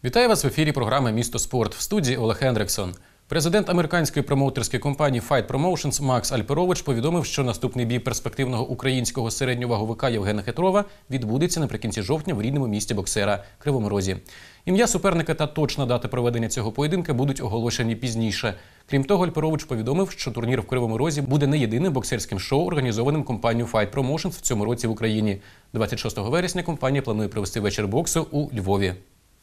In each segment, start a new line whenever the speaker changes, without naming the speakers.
Вітаю вас в ефірі програми «Місто спорт». В студії Олег Хендриксон. Президент американської промоутерської компанії Fight Promotions Макс Альперович повідомив, що наступний бій перспективного українського середньоваговика Євгена Хитрова відбудеться наприкінці жовтня в рідному місті боксера – Кривому Розі. Ім'я суперника та точна дата проведення цього поєдинка будуть оголошені пізніше. Крім того, Альперович повідомив, що турнір в Кривому Розі буде не єдиним боксерським шоу, організованим компанією Fight Promotions в цьому році в Україні. 26 вересня компанія планує провести вечір боксу у Львові.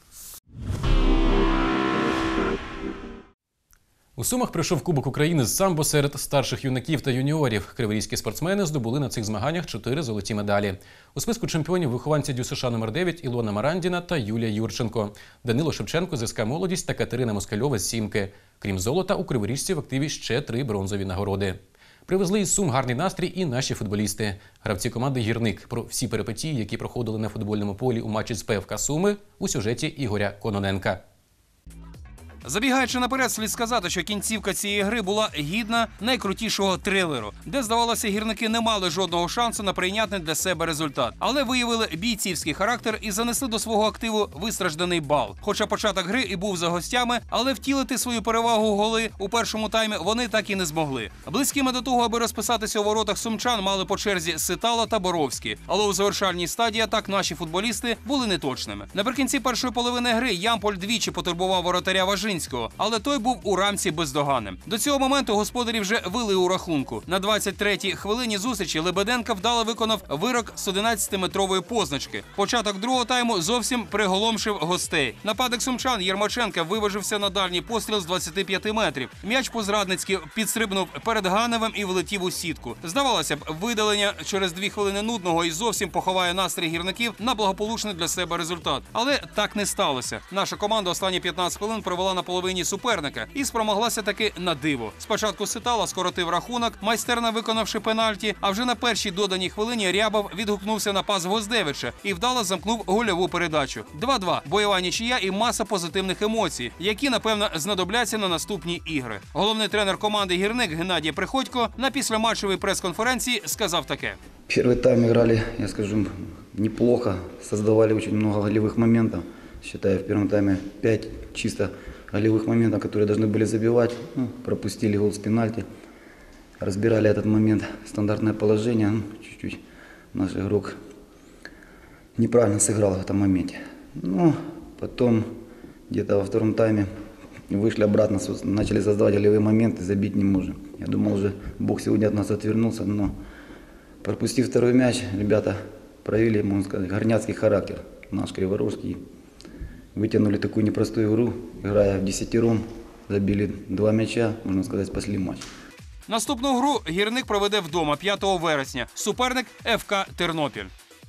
У Сумах пройшов Кубок України з самбо серед старших юнаків та юніорів. Криворізькі спортсмени здобули на цих змаганнях 4 золоті медалі. У списку чемпіонів вихованці ДЮСШ номер 9 Ілона Марандіна та Юлія Юрченко, Данило Шевченко з СК «Молодість» та Катерина Москальова з «Сімки». Крім золота, у криворіжців в активі ще 3 бронзові нагороди. Привезли із Сум гарний настрій і наші футболісти. Гравці команди «Гірник». Про всі перипетії, які проходили на футбольному полі у матчі з ПФК Суми, у сюжеті Ігоря Кононенка.
Забігаючи наперед, слід сказати, що кінцівка цієї гри була гідна найкрутішого трилеру, де, здавалося, гірники не мали жодного шансу на прийнятний для себе результат. Але виявили бійцівський характер і занесли до свого активу вистражданий бал. Хоча початок гри і був за гостями, але втілити свою перевагу голи у першому таймі вони так і не змогли. Близькими до того, аби розписатися у воротах сумчан, мали по черзі Ситала та Боровський. Але у завершальній стадії атак наші футболісти були неточними. Наприкінці першої половини гри Ямполь двічі потурбував воротаря Важинського, але той був у рамці бездоганним. До цього моменту господарі вже вели у рахунку. На 23-й хвилині зустрічі Лебеденко вдало виконав вирок з 11-метрової позначки. Початок другого тайму зовсім приголомшив гостей. Нападник сумчан Єрмаченка виважився на дальній постріл з 25 метрів. М'яч по-зрадницьки підстрибнув перед Ганевим і влетів у сітку. Здавалося б, видалення через 2 хвилини нудного і зовсім поховає настрій гірників на благополучний для себе результат. Але так не сталося. Наша команда останні 15 хвилин провела на половині суперника і спромоглася таки на диво. Спочатку Ситала скоротив рахунок, майстерно виконавши пенальті, а вже на першій доданій хвилині Рябов відгукнувся на пас Гвоздевича і вдало замкнув гольову передачу. 2-2. Бойова нічия і маса позитивних емоцій, які, напевно, знадобляться на наступні ігри. Головний тренер команди «Гірник» Геннадій Приходько на післяматчевій прес-конференції сказав таке.
Первый тайм играли, я скажу, неплохо, создавали очень много голевых моментов. Считаю, в первом тайме 5 чисто голевых моментов, которые должны были забивать. Пропустили гол с пенальти. Разбирали этот момент, стандартное положение. Чуть-чуть наш игрок неправильно сыграл в этом моменте. Но потом, где-то во втором тайме, вышли обратно, начали создавать голевые моменты, забить не можем. Я думал, уже Бог сегодня от нас отвернулся, но пропустив второй мяч, ребята проявили, можно сказать, горняцкий характер. Наш Криворожский. Вытянули такую непростую игру, играя в десятером, забили 2 мяча, можно сказать, спасли матч.
Наступну гру «Гірник» проведе вдома 5 вересня. Суперник ФК «Тернопіль».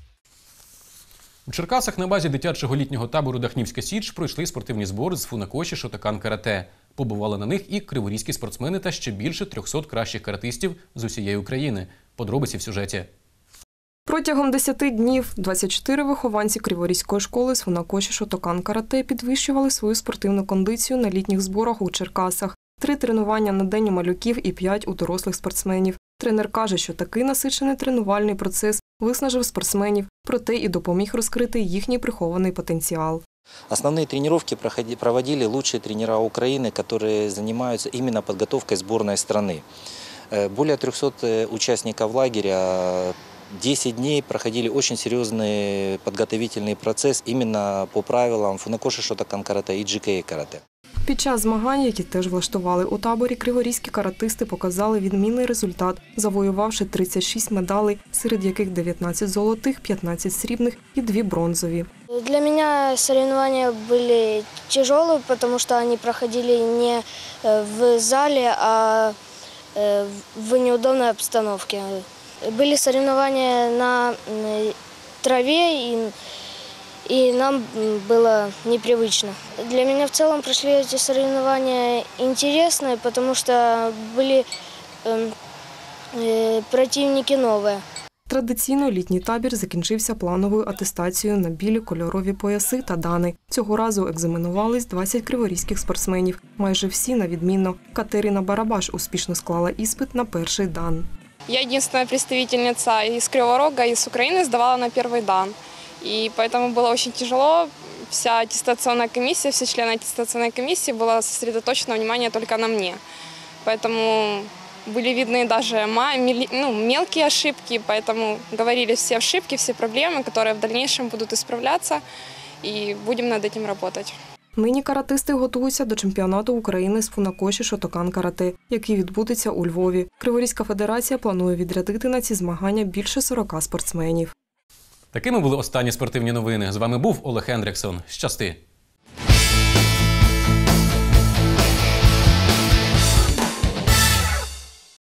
У Черкасах на базі дитячого літнього табору «Дахнівська Січ» пройшли спортивні збори з фунакоші, шотокан, карате. Побували на них і криворізькі спортсмени та ще більше 300 кращих каратистів з усієї України. Подробиці в сюжеті.
Протягом 10 днів 24 вихованці Криворізької школи з фунакоші, шотокан, карате підвищували свою спортивну кондицію на літніх зборах у Черкасах. 3 тренування на день у малюків і 5 у дорослих спортсменів. Тренер каже, що такий насичений тренувальний процес виснажив спортсменів, проте і допоміг розкрити їхній прихований потенціал.
Основные тренировки проводили лучшие тренера Украины, которые занимаются именно подготовкой сборной страны. Более 300 участников лагеря 10 дней проходили очень серьезный подготовительный процесс именно по правилам фунакоши, шотокан, карате и джикей карате.
Під час змагань, які теж влаштували у таборі, криворізькі каратисти показали відмінний результат, завоювавши 36 медалей, серед яких 19 золотих, 15 срібних і 2 бронзові.
Для меня соревнования были тяжелые, потому что они проходили не в зале, а в неудобной обстановке. Были соревнования на траве, и нам было непривычно. Для меня в целом прошли эти соревнования интересные, потому что были противники новые.
Традиційно літній табір закінчився плановою атестацією на білі кольорові пояси та дани. Цього разу екзаменувались 20 криворізьких спортсменів. Майже всі на відмінно. Катерина Барабаш успішно склала іспит на перший дан.
Я единственная представительница из Кривого Рога, из Украины, сдавала на первый дан. И поэтому было очень тяжело вся аттестационная комиссия, все члены аттестационной комиссии было сосредоточено внимание только на мне. Поэтому были видны даже мелкие ошибки, поэтому говорили все ошибки, все проблемы, которые в дальнейшем будут исправляться, и будем над этим работать.
Нині каратисти готуються до чемпіонату України з фунакоші Шотокан карате, який відбудеться у Львові. Криворізька федерація планує відрядити на ці змагання більше 40 спортсменів.
Такими були останні спортивні новини. З вами був Олег Хендриксон. Щасти!